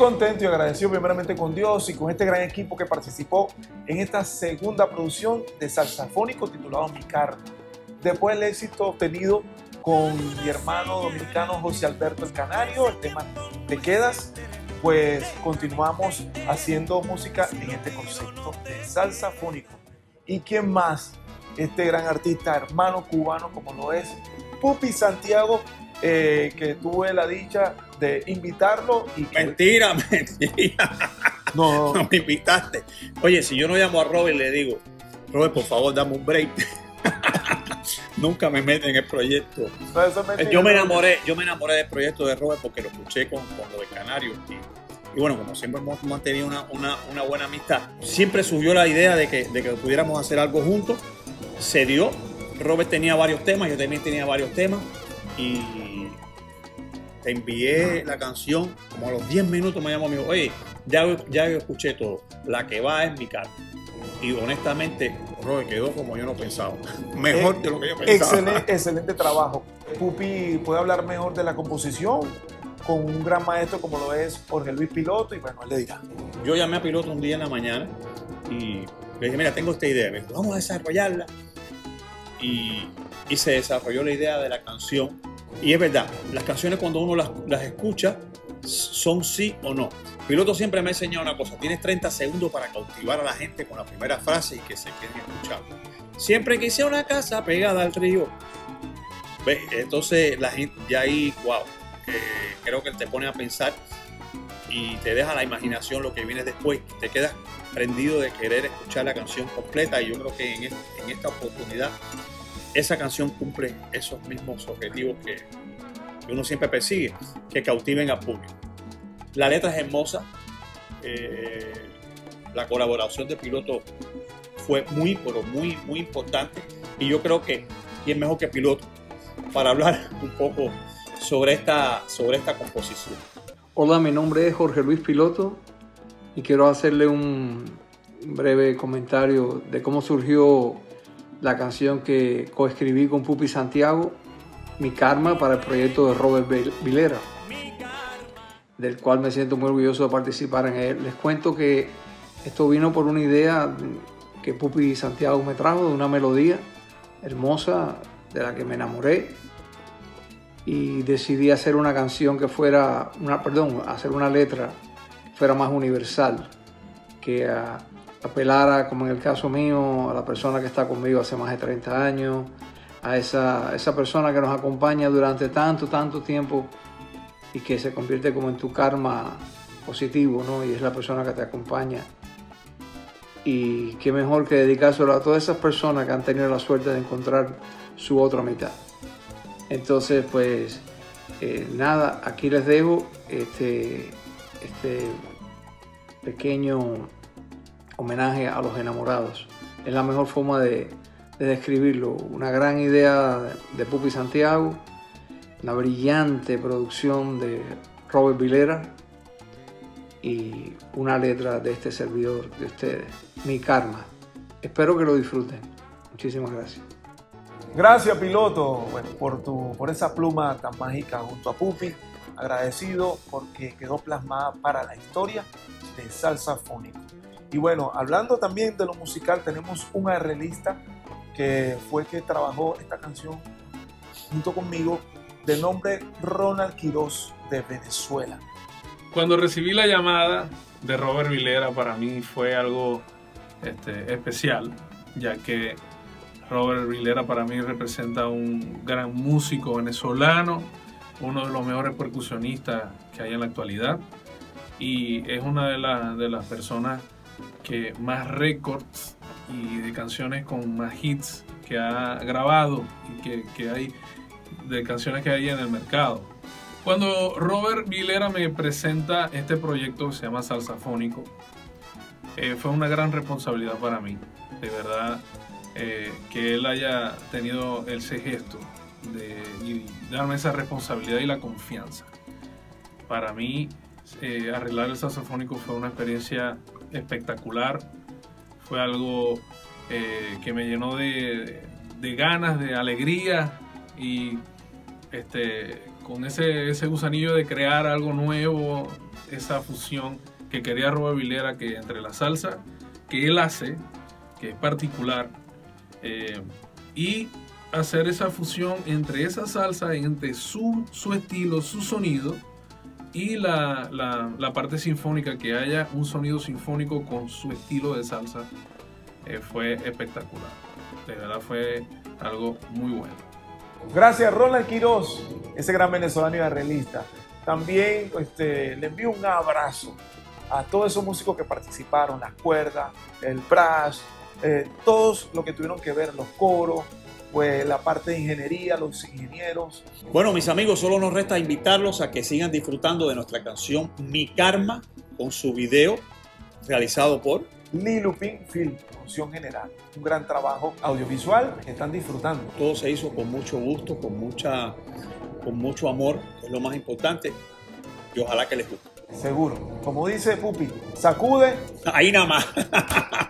contento y agradecido primeramente con Dios y con este gran equipo que participó en esta segunda producción de Salsafónico titulado Mi Karma. Después del éxito obtenido con mi hermano dominicano José Alberto el Canario, el tema Te Quedas, pues continuamos haciendo música en este concepto de Salsafónico. ¿Y quién más? Este gran artista, hermano cubano como lo es Pupi Santiago, que tuve la dicha de invitarlo. Y que... Mentira. No. No me invitaste. Oye, si yo no llamo a Robert, le digo, Robert, por favor, dame un break. Nunca me meten en el proyecto. No, yo me enamoré del proyecto de Robert porque lo escuché con lo de Canario. Y bueno, como siempre hemos mantenido una buena amistad, siempre surgió la idea de que pudiéramos hacer algo juntos. Se dio. Robert tenía varios temas, yo también tenía varios temas. Y te envié la canción, como a los 10 minutos me llamó y me dijo, oye, ya yo escuché todo, la que va es Mi Karma. Y honestamente, Robert, quedó como yo no pensaba, mejor de lo que yo pensaba. Excelente trabajo. Pupi puede hablar mejor de la composición con un gran maestro como lo es Jorge Luis Piloto, y bueno, él le dirá. Yo llamé a Piloto un día en la mañana y le dije, mira, tengo esta idea, me dijo, vamos a desarrollarla. Y se desarrolló la idea de la canción. Y es verdad, las canciones cuando uno las escucha son sí o no. Piloto siempre me ha enseñado una cosa, tienes 30 segundos para cautivar a la gente con la primera frase y que se queden escuchando. Siempre quise una casa pegada al río. ¿Ves? Entonces la gente ya ahí, wow, creo que te pone a pensar y te deja la imaginación lo que viene después. Te quedas prendido de querer escuchar la canción completa, y yo creo que en esta oportunidad esa canción cumple esos mismos objetivos que uno siempre persigue, que cautiven al público. La letra es hermosa, la colaboración de Piloto fue muy importante, y yo creo que quién mejor que Piloto para hablar un poco sobre esta composición. Hola, mi nombre es Jorge Luis Piloto y quiero hacerle un breve comentario de cómo surgió la canción que coescribí con Pupi Santiago, Mi Karma, para el proyecto de Robert Vilera, del cual me siento muy orgulloso de participar en él. Les cuento que esto vino por una idea que Pupi Santiago me trajo, de una melodía hermosa de la que me enamoré, y decidí hacer una canción que fuera, hacer una letra que fuera más universal, que apelara, como en el caso mío, a la persona que está conmigo hace más de 30 años, a esa persona que nos acompaña durante tanto tiempo y que se convierte como en tu karma positivo, ¿no? Y es la persona que te acompaña. Y qué mejor que dedicárselo a todas esas personas que han tenido la suerte de encontrar su otra mitad. Entonces, pues, nada, aquí les dejo este pequeño homenaje a los enamorados. Es la mejor forma de describirlo. Una gran idea de Pupi Santiago, una brillante producción de Robert Vilera y una letra de este servidor de ustedes, Mi Karma. Espero que lo disfruten. Muchísimas gracias. Gracias, Piloto, bueno, por esa pluma tan mágica junto a Pupi. Agradecido porque quedó plasmada para la historia de Salsafónico. Y bueno, hablando también de lo musical, tenemos un arreglista que fue que trabajó esta canción junto conmigo, de nombre Ronald Quiroz, de Venezuela. Cuando recibí la llamada de Robert Vilera, para mí fue algo especial, ya que Robert Vilera para mí representa un gran músico venezolano, uno de los mejores percusionistas que hay en la actualidad, y es una de las personas que más récords y de canciones con más hits que ha grabado y que hay de canciones que hay en el mercado. Cuando Robert Vilera me presenta este proyecto que se llama Salsafónico, fue una gran responsabilidad para mí, de verdad, que él haya tenido ese gesto de darme esa responsabilidad y la confianza. Para mí, arreglar el Salsafónico fue una experiencia espectacular, fue algo que me llenó de ganas, de alegría, y con ese gusanillo de crear algo nuevo, esa fusión que quería Robert Vilera, que entre la salsa que él hace, que es particular, y hacer esa fusión entre esa salsa, entre su estilo, su sonido, y la parte sinfónica, que haya un sonido sinfónico con su estilo de salsa, fue espectacular. De verdad fue algo muy bueno. Gracias, Ronald Quiroz, ese gran venezolano y arreglista. También le envío un abrazo a todos esos músicos que participaron, las cuerdas, el brass, todos los que tuvieron que ver, los coros, pues la parte de ingeniería, los ingenieros. Bueno, mis amigos, solo nos resta invitarlos a que sigan disfrutando de nuestra canción Mi Karma, con su video realizado por Lilupin Film, producción general. Un gran trabajo audiovisual que están disfrutando. Todo se hizo con mucho gusto, con mucho amor, que es lo más importante, y ojalá que les guste. Seguro. Como dice Pupi, sacude. Ahí nada más.